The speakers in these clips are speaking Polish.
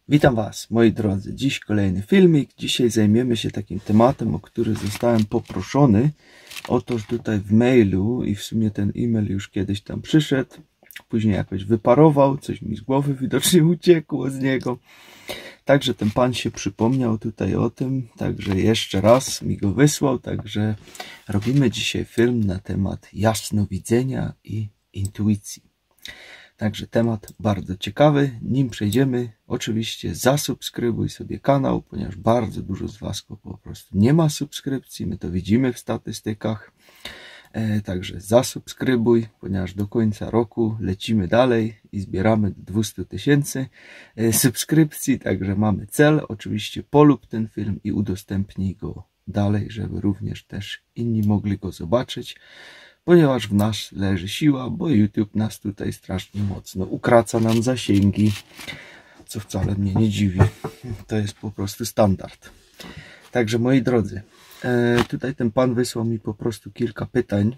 Witam Was, moi drodzy. Dziś kolejny filmik. Dzisiaj zajmiemy się takim tematem, o który zostałem poproszony. Otóż tutaj w mailu, i w sumie ten e-mail już kiedyś tam przyszedł, później jakoś wyparował, coś mi z głowy widocznie uciekło z niego. Także ten pan się przypomniał tutaj o tym, także jeszcze raz mi go wysłał. Także robimy dzisiaj film na temat jasnowidzenia i intuicji. Także temat bardzo ciekawy. Nim przejdziemy, oczywiście zasubskrybuj sobie kanał, ponieważ bardzo dużo z Was po prostu nie ma subskrypcji. My to widzimy w statystykach. Także zasubskrybuj, ponieważ do końca roku lecimy dalej i zbieramy do 200 000 subskrypcji. Także mamy cel. Oczywiście polub ten film i udostępnij go dalej, żeby również też inni mogli go zobaczyć. Ponieważ w nas leży siła, bo YouTube nas tutaj strasznie mocno ukraca nam zasięgi, co wcale mnie nie dziwi. To jest po prostu standard. Także moi drodzy, tutaj ten pan wysłał mi po prostu kilka pytań.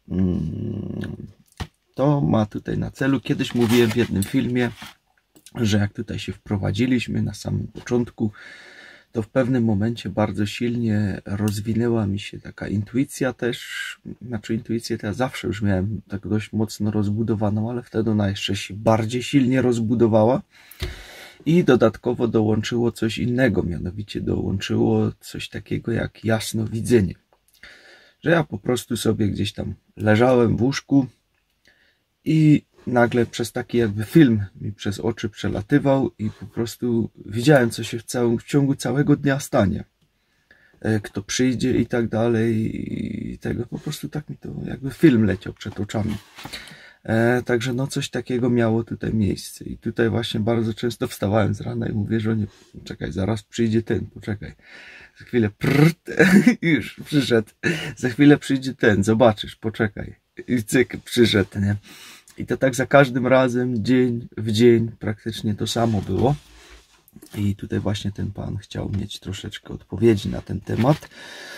To ma tutaj na celu, kiedyś mówiłem w jednym filmie, że jak tutaj się wprowadziliśmy na samym początku, to w pewnym momencie bardzo silnie rozwinęła mi się taka intuicja też. Znaczy intuicję to ja zawsze już miałem tak dość mocno rozbudowaną, ale wtedy ona jeszcze się bardziej silnie rozbudowała. I dodatkowo dołączyło coś innego, mianowicie dołączyło coś takiego jak jasnowidzenie. Że ja po prostu sobie gdzieś tam leżałem w łóżku i nagle przez taki jakby film mi przez oczy przelatywał i po prostu widziałem, co się w ciągu całego dnia stanie. Kto przyjdzie i tak dalej, i tego po prostu tak mi to jakby film leciał przed oczami. Także no coś takiego miało tutaj miejsce i tutaj właśnie bardzo często wstawałem z rana i mówię żonie, czekaj, zaraz przyjdzie ten, poczekaj. Za chwilę już przyszedł, za chwilę przyjdzie ten, zobaczysz, poczekaj. I cyk, przyszedł, nie? I to tak za każdym razem, dzień w dzień, praktycznie to samo było. I tutaj właśnie ten pan chciał mieć troszeczkę odpowiedzi na ten temat.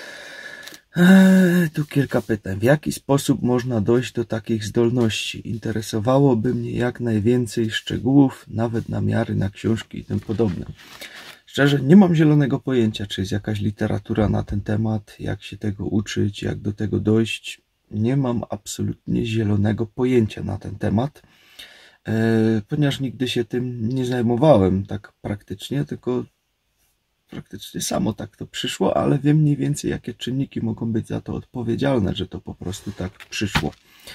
Tu kilka pytań. W jaki sposób można dojść do takich zdolności? Interesowałoby mnie jak najwięcej szczegółów, nawet namiary na książki i tym podobne. Szczerze, nie mam zielonego pojęcia, czy jest jakaś literatura na ten temat, jak się tego uczyć, jak do tego dojść. Nie mam absolutnie zielonego pojęcia na ten temat, ponieważ nigdy się tym nie zajmowałem tak praktycznie, tylko praktycznie samo tak to przyszło, ale wiem mniej więcej, jakie czynniki mogą być za to odpowiedzialne, że to po prostu tak przyszło.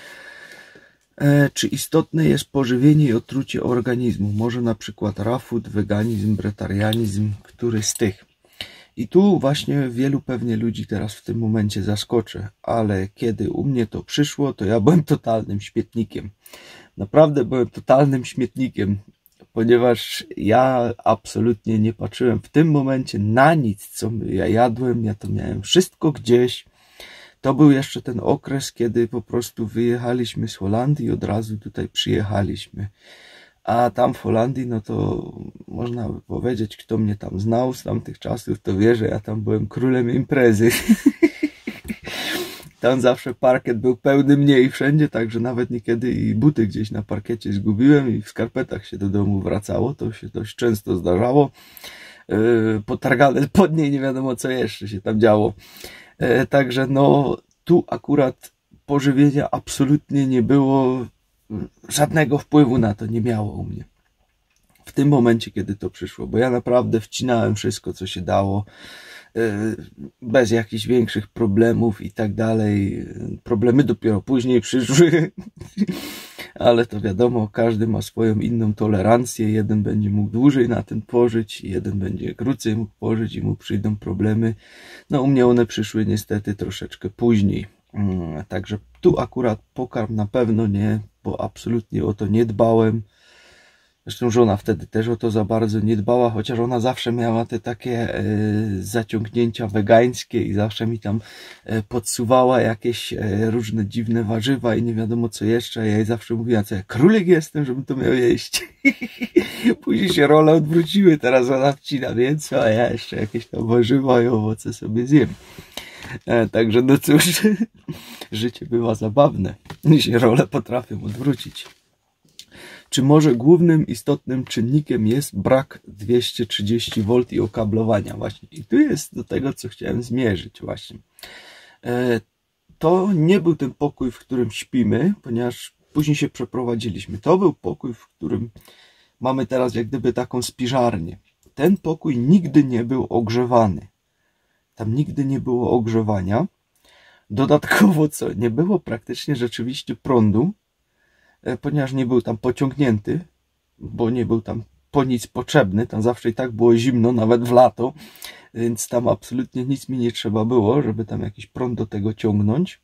Czy istotne jest pożywienie i otrucie organizmu? Może na przykład rafood, weganizm, bretarianizm, który z tych? I tu właśnie wielu pewnie ludzi teraz w tym momencie zaskoczę, ale kiedy u mnie to przyszło, to ja byłem totalnym śmietnikiem. Naprawdę byłem totalnym śmietnikiem, ponieważ ja absolutnie nie patrzyłem w tym momencie na nic, co ja jadłem. Ja to miałem wszystko gdzieś. To był jeszcze ten okres, kiedy po prostu wyjechaliśmy z Holandii i od razu tutaj przyjechaliśmy. A tam w Holandii, no to można by powiedzieć, kto mnie tam znał z tamtych czasów, to wie, że ja tam byłem królem imprezy. Tam zawsze parkiet był pełny mnie i wszędzie, także nawet niekiedy i buty gdzieś na parkiecie zgubiłem i w skarpetach się do domu wracało. To się dość często zdarzało. Potargane spodnie, nie wiadomo co jeszcze się tam działo. Także no tu akurat pożywienia absolutnie nie było. Żadnego wpływu na to nie miało u mnie. W tym momencie, kiedy to przyszło, bo ja naprawdę wcinałem wszystko, co się dało, bez jakichś większych problemów i tak dalej. Problemy dopiero później przyszły, ale to wiadomo, każdy ma swoją inną tolerancję. Jeden będzie mógł dłużej na tym pożyć, jeden będzie krócej mógł pożyć i mu przyjdą problemy. No u mnie one przyszły niestety troszeczkę później. Także tu akurat pokarm na pewno nie, bo absolutnie o to nie dbałem. Zresztą żona wtedy też o to za bardzo nie dbała, chociaż ona zawsze miała te takie zaciągnięcia wegańskie i zawsze mi tam podsuwała jakieś różne dziwne warzywa i nie wiadomo co jeszcze. Ja jej zawsze mówiła, co ja królik jestem, żebym to miał jeść. Później się role odwróciły, teraz ona wcina mięso, a ja jeszcze jakieś tam warzywa i owoce sobie zjem. Także no cóż, życie bywa zabawne, się role potrafią odwrócić. czy może głównym istotnym czynnikiem jest brak 230 V i okablowania właśnie. I tu jest do tego, co chciałem zmierzyć właśnie. To nie był ten pokój, w którym śpimy, ponieważ później się przeprowadziliśmy. To był pokój, w którym mamy teraz jak gdyby taką spiżarnię. Ten pokój nigdy nie był ogrzewany. Tam nigdy nie było ogrzewania. Dodatkowo co? Nie było praktycznie rzeczywiście prądu, ponieważ nie był tam pociągnięty, bo nie był tam po nic potrzebny. Tam zawsze i tak było zimno, nawet w lato, więc tam absolutnie nic mi nie trzeba było, żeby tam jakiś prąd do tego ciągnąć.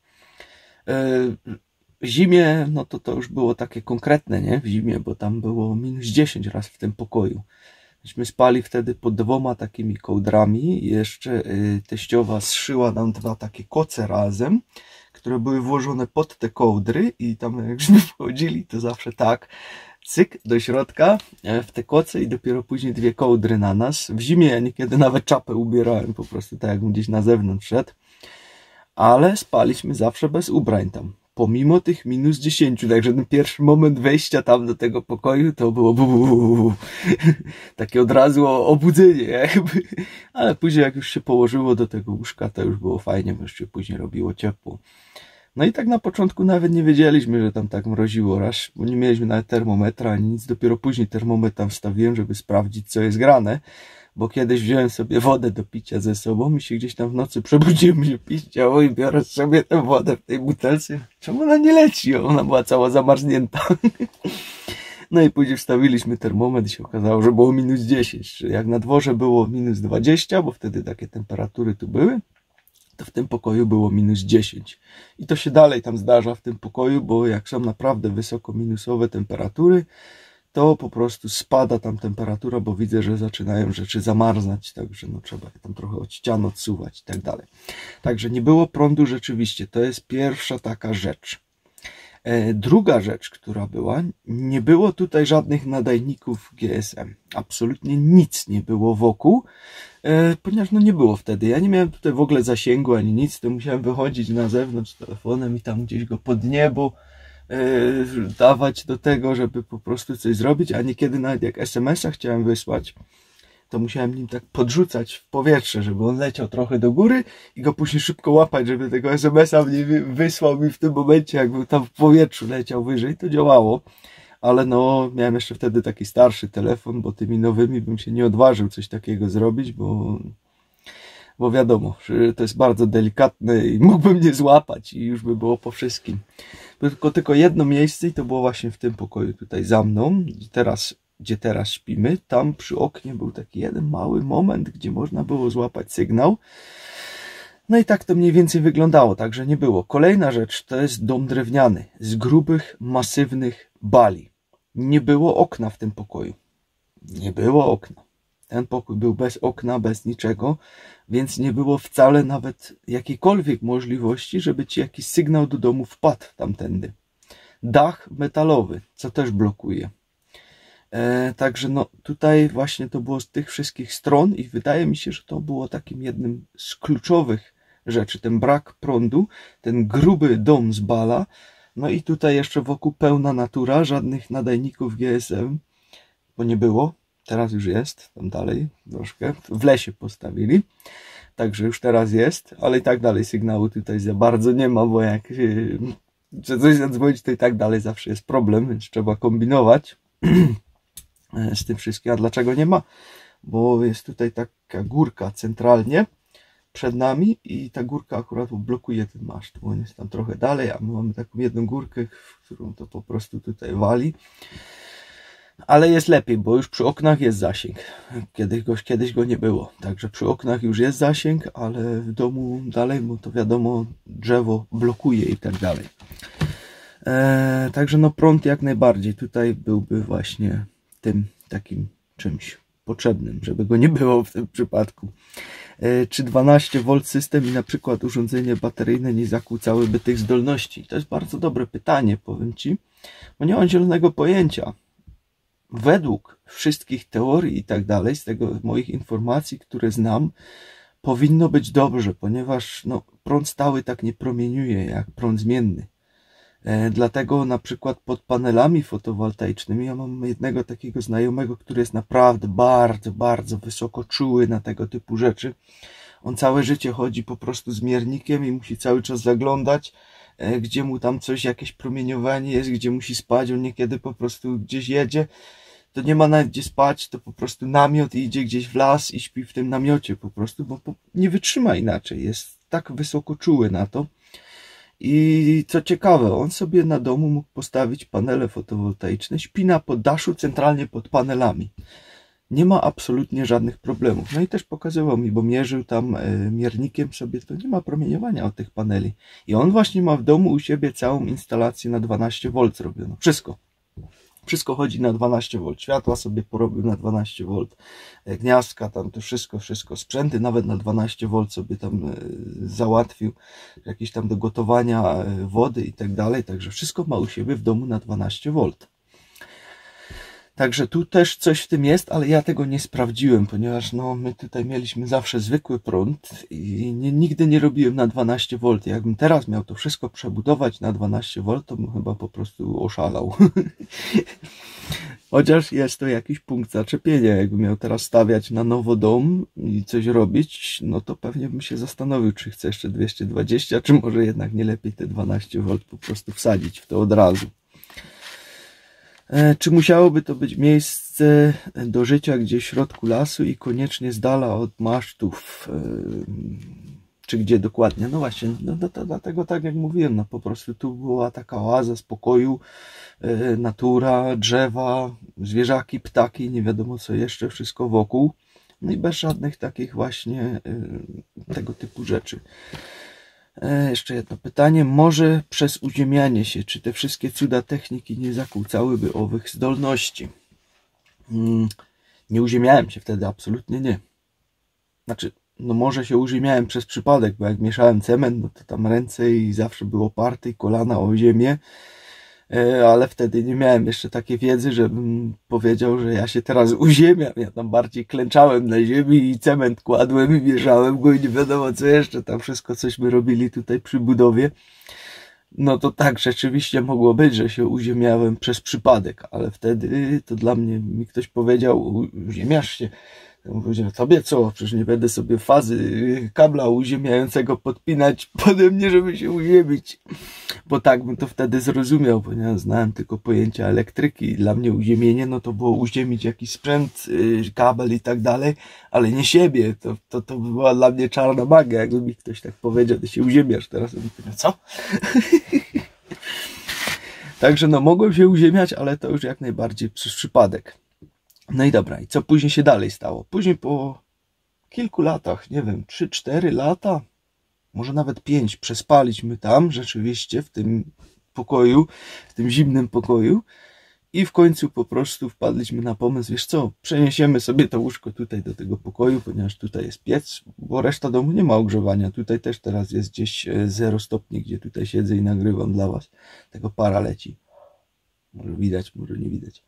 W zimie, no to już było takie konkretne, nie? W zimie, bo tam było -10 raz w tym pokoju. Myśmy spali wtedy pod 2 takimi kołdrami. Jeszcze teściowa zszyła nam 2 takie koce razem, które były włożone pod te kołdry i tam jakśmy wchodzili, to zawsze tak, cyk do środka w te koce i dopiero później 2 kołdry na nas. W zimie ja niekiedy nawet czapę ubierałem, po prostu tak jakbym gdzieś na zewnątrz szedł. Ale spaliśmy zawsze bez ubrań tam. Pomimo tych -10, także ten pierwszy moment wejścia tam do tego pokoju to było takie od razu obudzenie jakby. Ale później jak już się położyło do tego łóżka, to już było fajnie, bo już się później robiło ciepło. No i tak na początku nawet nie wiedzieliśmy, że tam tak mroziło raz, bo nie mieliśmy nawet termometra ani nic. Dopiero później termometr tam wstawiłem, żeby sprawdzić, co jest grane. Bo kiedyś wziąłem sobie wodę do picia ze sobą i się gdzieś tam w nocy przebudziłem się pić ciało i biorę sobie tę wodę w tej butelce. Czemu ona nie leci? Ona była cała zamarznięta. No i później wstawiliśmy termometr i się okazało, że było -10. Czyli jak na dworze było -20, bo wtedy takie temperatury tu były, to w tym pokoju było -10. I to się dalej tam zdarza w tym pokoju, bo jak są naprawdę wysoko minusowe temperatury, to po prostu spada tam temperatura, bo widzę, że zaczynają rzeczy zamarzać, także no trzeba je tam trochę od ścian odsuwać i tak dalej. Także nie było prądu rzeczywiście, to jest pierwsza taka rzecz. Druga rzecz, która była, nie było tutaj żadnych nadajników GSM. Absolutnie nic nie było wokół, ponieważ no nie było wtedy. Ja nie miałem tutaj w ogóle zasięgu ani nic, to musiałem wychodzić na zewnątrz telefonem i tam gdzieś go pod niebo dawać do tego, żeby po prostu coś zrobić, a niekiedy nawet jak SMS-a chciałem wysłać, to musiałem nim tak podrzucać w powietrze, żeby on leciał trochę do góry i go później szybko łapać, żeby tego SMS-a mnie wysłał mi w tym momencie, jakby tam w powietrzu leciał wyżej, to działało. Ale no, miałem jeszcze wtedy taki starszy telefon, bo tymi nowymi bym się nie odważył coś takiego zrobić, bo wiadomo, że to jest bardzo delikatne i mógłbym nie złapać i już by było po wszystkim. Tylko jedno miejsce i to było właśnie w tym pokoju tutaj za mną, gdzie teraz śpimy. Tam przy oknie był taki jeden mały moment, gdzie można było złapać sygnał. No i tak to mniej więcej wyglądało, także nie było. Kolejna rzecz to jest dom drewniany z grubych, masywnych bali. Nie było okna w tym pokoju. Nie było okna. Ten pokój był bez okna, bez niczego, więc nie było wcale nawet jakiejkolwiek możliwości, żeby ci jakiś sygnał do domu wpadł tamtędy. Dach metalowy, co też blokuje. Także no tutaj właśnie to było z tych wszystkich stron i wydaje mi się, że to było takim jednym z kluczowych rzeczy. Ten brak prądu, ten gruby dom z bala, no i tutaj jeszcze wokół pełna natura, żadnych nadajników GSM, bo nie było. Teraz już jest, tam dalej troszkę, w lesie postawili, także już teraz jest, ale i tak dalej sygnału tutaj za bardzo nie ma, bo jak chce coś zadzwonić, to i tak dalej zawsze jest problem, więc trzeba kombinować z tym wszystkim. A dlaczego nie ma? Bo jest tutaj taka górka centralnie przed nami i ta górka akurat blokuje ten maszt, bo on jest tam trochę dalej, a my mamy taką jedną górkę, w którą to po prostu tutaj wali. Ale jest lepiej, bo już przy oknach jest zasięg. Kiedyś go nie było. Także przy oknach już jest zasięg, ale w domu dalej, bo to wiadomo, drzewo blokuje i tak dalej. Także no prąd jak najbardziej tutaj byłby właśnie tym takim czymś potrzebnym, żeby go nie było w tym przypadku. Czy 12V system i na przykład urządzenie bateryjne nie zakłócałyby tych zdolności? To jest bardzo dobre pytanie, powiem Ci, bo nie mam zielonego pojęcia. Według wszystkich teorii i tak dalej, z tego moich informacji, które znam, powinno być dobrze, ponieważ no, prąd stały tak nie promieniuje jak prąd zmienny. Dlatego na przykład pod panelami fotowoltaicznymi ja mam jednego takiego znajomego, który jest naprawdę bardzo, bardzo wysoko czuły na tego typu rzeczy. On całe życie chodzi po prostu z miernikiem i musi cały czas zaglądać, gdzie mu tam coś, jakieś promieniowanie jest, gdzie musi spać. On niekiedy po prostu gdzieś jedzie, to nie ma nawet gdzie spać, to po prostu namiot i idzie gdzieś w las i śpi w tym namiocie po prostu, bo nie wytrzyma inaczej. Jest tak wysoko czuły na to. I co ciekawe, on sobie na domu mógł postawić panele fotowoltaiczne, śpi na poddaszu centralnie pod panelami. Nie ma absolutnie żadnych problemów. No i też pokazywał mi, bo mierzył tam miernikiem sobie, to nie ma promieniowania od tych paneli. I on właśnie ma w domu u siebie całą instalację na 12 V zrobioną. Wszystko. Wszystko chodzi na 12 V. Światła sobie porobił na 12 V. Gniazdka, tam to wszystko. Sprzęty nawet na 12 V sobie tam załatwił. Jakieś tam do gotowania wody i tak dalej. Także wszystko ma u siebie w domu na 12 V. Także tu też coś w tym jest, ale ja tego nie sprawdziłem, ponieważ no, my tutaj mieliśmy zawsze zwykły prąd i nigdy nie robiłem na 12 V. Jakbym teraz miał to wszystko przebudować na 12 V, to bym chyba po prostu oszalał. Chociaż jest to jakiś punkt zaczepienia. Jakbym miał teraz stawiać na nowo dom i coś robić, no to pewnie bym się zastanowił, czy chcę jeszcze 220, czy może jednak nie lepiej te 12 V po prostu wsadzić w to od razu. Czy musiałoby to być miejsce do życia gdzieś w środku lasu i koniecznie z dala od masztów? Czy gdzie dokładnie? No właśnie, no to dlatego tak jak mówiłem, no po prostu tu była taka oaza spokoju, natura, drzewa, zwierzaki, ptaki, nie wiadomo co jeszcze, wszystko wokół. No i bez żadnych takich właśnie tego typu rzeczy. Jeszcze jedno pytanie. Może przez uziemianie się, czy te wszystkie cuda techniki nie zakłócałyby owych zdolności? Nie uziemiałem się wtedy, absolutnie nie. Znaczy, no może się uziemiałem przez przypadek, bo jak mieszałem cement, no to tam ręce i zawsze było oparte i kolana o ziemię, ale wtedy nie miałem jeszcze takiej wiedzy, żebym powiedział, że ja się teraz uziemiam. Ja tam bardziej klęczałem na ziemi i cement kładłem i mieszałem go i nie wiadomo co jeszcze, tam wszystko cośmy robili tutaj przy budowie. No to tak, rzeczywiście mogło być, że się uziemiałem przez przypadek, ale wtedy to dla mnie mi ktoś powiedział, uziemiasz się. Ja mówię, tobie co? Przecież nie będę sobie fazy kabla uziemiającego podpinać pode mnie, żeby się uziemić. Bo tak bym to wtedy zrozumiał, ponieważ znałem tylko pojęcia elektryki. Dla mnie uziemienie, no to było uziemić jakiś sprzęt, kabel i tak dalej, ale nie siebie. To była dla mnie czarna magia. Jakby mi ktoś tak powiedział, ty się uziemiasz teraz. Ja mówię, co? Także no mogłem się uziemiać, ale to już jak najbardziej przez przypadek. No i dobra, i co później się dalej stało? Później po kilku latach, nie wiem, 3-4 lata, może nawet 5, przespaliśmy tam rzeczywiście w tym pokoju, w tym zimnym pokoju i w końcu po prostu wpadliśmy na pomysł, wiesz co, przeniesiemy sobie to łóżko tutaj do tego pokoju, ponieważ tutaj jest piec, bo reszta domu nie ma ogrzewania. Tutaj też teraz jest gdzieś 0 stopni, gdzie tutaj siedzę i nagrywam dla was. Tego para leci. Może widać, może nie widać.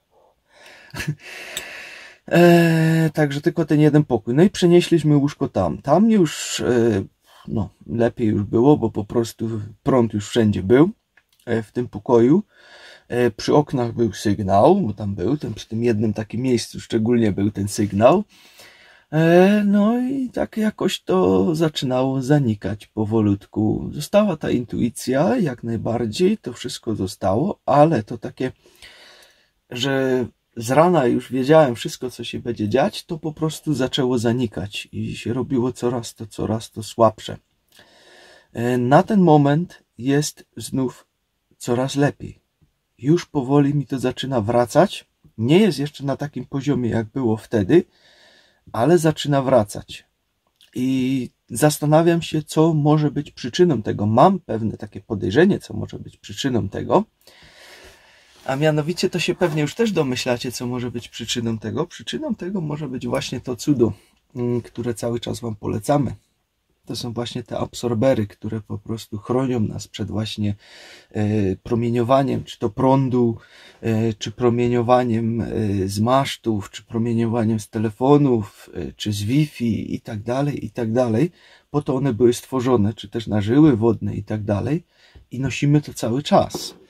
Także tylko ten jeden pokój. No i przenieśliśmy łóżko tam. Tam już no, lepiej już było, bo po prostu prąd już wszędzie był w tym pokoju. Przy oknach był sygnał, bo tam był, przy tym jednym takim miejscu szczególnie był ten sygnał. No i tak jakoś to zaczynało zanikać powolutku. Została ta intuicja, jak najbardziej, to wszystko zostało, ale to takie, że z rana już wiedziałem wszystko, co się będzie dziać, to po prostu zaczęło zanikać i się robiło coraz to słabsze. Na ten moment jest znów coraz lepiej. Już powoli mi to zaczyna wracać. Nie jest jeszcze na takim poziomie, jak było wtedy, ale zaczyna wracać. I zastanawiam się, co może być przyczyną tego. Mam pewne takie podejrzenie, co może być przyczyną tego. A mianowicie to się pewnie już też domyślacie, co może być przyczyną tego. Przyczyną tego może być właśnie to cudo, które cały czas wam polecamy. To są właśnie te absorbery, które po prostu chronią nas przed właśnie promieniowaniem, czy to prądu, czy promieniowaniem z masztów, czy promieniowaniem z telefonów, czy z Wi-Fi i tak dalej, i tak dalej. Po to one były stworzone, czy też na żyły wodne i tak dalej. I nosimy to cały czas.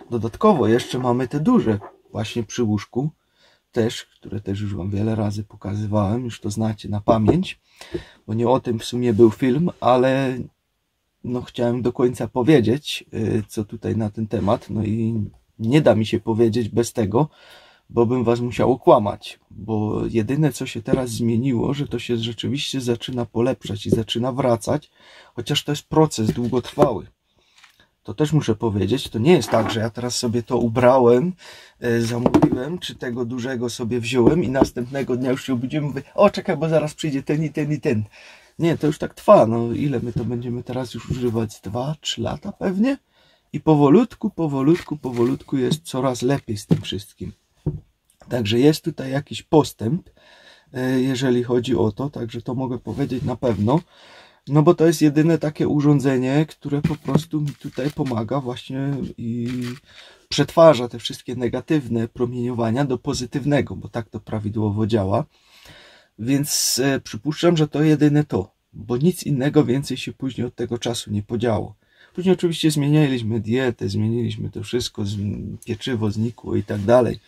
Dodatkowo jeszcze mamy te duże właśnie przy łóżku, też, które też już wam wiele razy pokazywałem, już to znacie na pamięć, bo nie o tym w sumie był film, ale no chciałem do końca powiedzieć, co tutaj na ten temat, no i nie da mi się powiedzieć bez tego, bo bym was musiał okłamać, bo jedyne co się teraz zmieniło, że to się rzeczywiście zaczyna polepszać i zaczyna wracać, chociaż to jest proces długotrwały. To też muszę powiedzieć, to nie jest tak, że ja teraz sobie to ubrałem, zamówiłem, czy tego dużego sobie wziąłem i następnego dnia już się obudziłem i mówię, o czekaj, bo zaraz przyjdzie ten i ten i ten. Nie, to już tak trwa, no ile my to będziemy teraz już używać? 2-3 lata pewnie? I powolutku jest coraz lepiej z tym wszystkim. Także jest tutaj jakiś postęp, jeżeli chodzi o to, także to mogę powiedzieć na pewno. No bo to jest jedyne takie urządzenie, które po prostu mi tutaj pomaga właśnie i przetwarza te wszystkie negatywne promieniowania do pozytywnego, bo tak to prawidłowo działa. Więc przypuszczam, że to jedyne to, bo nic innego więcej się później od tego czasu nie podziało. Później oczywiście zmienialiśmy dietę, zmieniliśmy to wszystko, pieczywo znikło i tak dalej.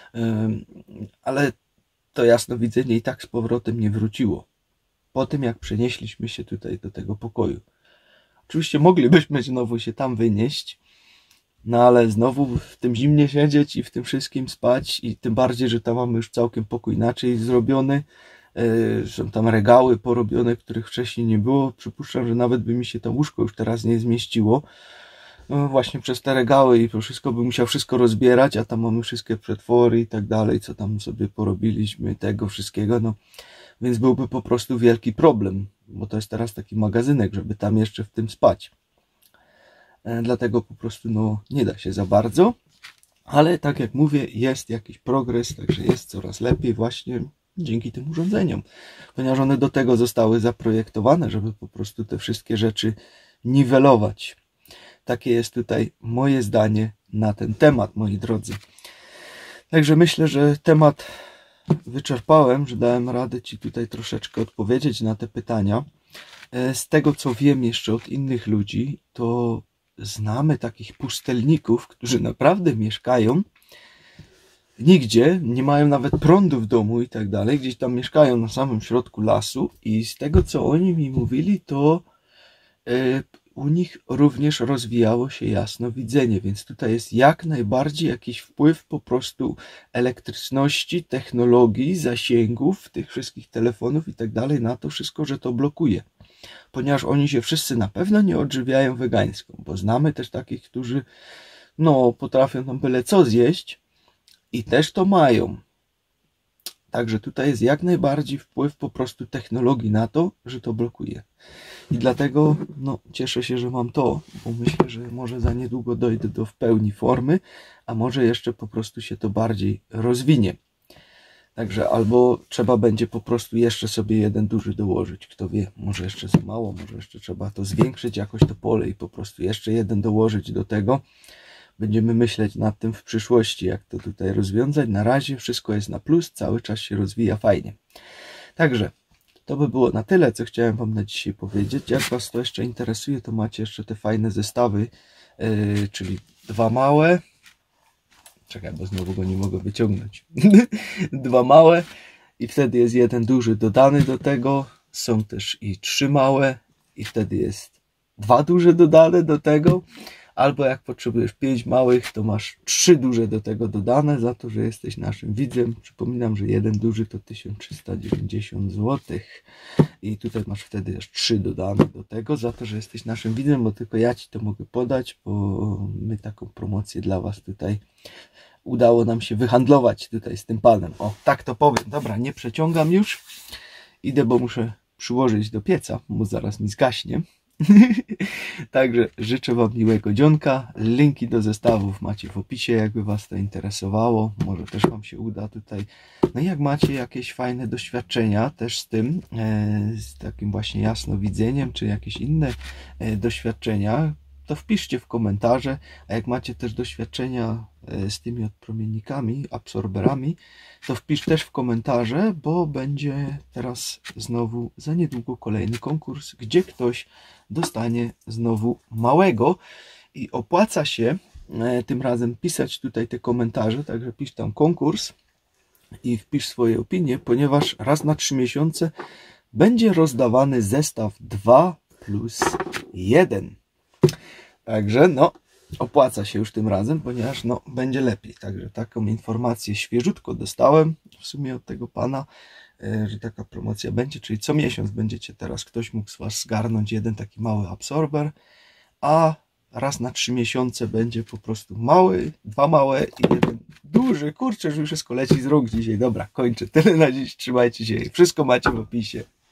Ale to jasnowidzenie i tak z powrotem nie wróciło. Po tym jak przenieśliśmy się tutaj do tego pokoju. Oczywiście moglibyśmy znowu się tam wynieść, no ale znowu w tym zimnie siedzieć i w tym wszystkim spać i tym bardziej, że tam mamy już całkiem pokój inaczej zrobiony. Są tam regały porobione, których wcześniej nie było. Przypuszczam, że nawet by mi się to łóżko już teraz nie zmieściło. No właśnie przez te regały i to wszystko bym musiał wszystko rozbierać, a tam mamy wszystkie przetwory i tak dalej, co tam sobie porobiliśmy, tego wszystkiego, no. Więc byłby po prostu wielki problem, bo to jest teraz taki magazynek, żeby tam jeszcze w tym spać. Dlatego po prostu no nie da się za bardzo, ale tak jak mówię, jest jakiś progres, także jest coraz lepiej właśnie dzięki tym urządzeniom, ponieważ one do tego zostały zaprojektowane, żeby po prostu te wszystkie rzeczy niwelować. Takie jest tutaj moje zdanie na ten temat, moi drodzy. Także myślę, że temat wyczerpałem, że dałem radę ci tutaj troszeczkę odpowiedzieć na te pytania. Z tego co wiem jeszcze od innych ludzi, to znamy takich pustelników, którzy naprawdę mieszkają nigdzie, nie mają nawet prądu w domu i tak dalej, gdzieś tam mieszkają na samym środku lasu i z tego co oni mi mówili, to u nich również rozwijało się jasnowidzenie, więc tutaj jest jak najbardziej jakiś wpływ po prostu elektryczności, technologii, zasięgów, tych wszystkich telefonów i tak dalej na to wszystko, że to blokuje. Ponieważ oni się wszyscy na pewno nie odżywiają wegańską, bo znamy też takich, którzy no potrafią tam byle co zjeść i też to mają. Także tutaj jest jak najbardziej wpływ po prostu technologii na to, że to blokuje. I dlatego no, cieszę się, że mam to, bo myślę, że może za niedługo dojdę do w pełni formy, a może jeszcze po prostu się to bardziej rozwinie. Także albo trzeba będzie po prostu jeszcze sobie jeden duży dołożyć, kto wie, może jeszcze za mało, może jeszcze trzeba to zwiększyć jakoś to pole i po prostu jeszcze jeden dołożyć do tego. Będziemy myśleć nad tym w przyszłości, jak to tutaj rozwiązać. Na razie wszystko jest na plus, cały czas się rozwija fajnie. Także to by było na tyle, co chciałem wam na dzisiaj powiedzieć. Jak was to jeszcze interesuje, to macie jeszcze te fajne zestawy, czyli dwa małe. Czekaj, bo znowu go nie mogę wyciągnąć. Dwa małe i wtedy jest jeden duży dodany do tego. Są też i 3 małe i wtedy jest 2 duże dodane do tego. Albo jak potrzebujesz 5 małych, to masz 3 duże do tego dodane za to, że jesteś naszym widzem. Przypominam, że jeden duży to 1390 zł. I tutaj masz wtedy już 3 dodane do tego za to, że jesteś naszym widzem, bo tylko ja ci to mogę podać, bo my taką promocję dla was tutaj udało nam się wyhandlować tutaj z tym panem. O, tak to powiem. Dobra, nie przeciągam już. Idę, bo muszę przyłożyć do pieca, bo zaraz mi zgaśnie. Także życzę wam miłego dzionka. Linki do zestawów macie w opisie, jakby was to interesowało. Może też wam się uda tutaj. No i jak macie jakieś fajne doświadczenia też z tym, z takim właśnie jasnowidzeniem, czy jakieś inne doświadczenia, to wpiszcie w komentarze. A jak macie też doświadczenia z tymi odpromiennikami, absorberami, to wpisz też w komentarze, bo będzie teraz znowu za niedługo kolejny konkurs, gdzie ktoś dostanie znowu małego i opłaca się tym razem pisać tutaj te komentarze, także pisz tam konkurs i wpisz swoje opinie, ponieważ raz na 3 miesiące będzie rozdawany zestaw 2+1. Także no, opłaca się już tym razem, ponieważ no, będzie lepiej. Także taką informację świeżutko dostałem w sumie od tego pana, że taka promocja będzie, czyli co miesiąc będziecie teraz, ktoś mógł z was zgarnąć jeden taki mały absorber, a raz na 3 miesiące będzie po prostu mały, 2 małe i jeden duży. Kurczę, że już wszystko leci z rąk dzisiaj. Dobra, kończę. Tyle na dziś. Trzymajcie się. Wszystko macie w opisie.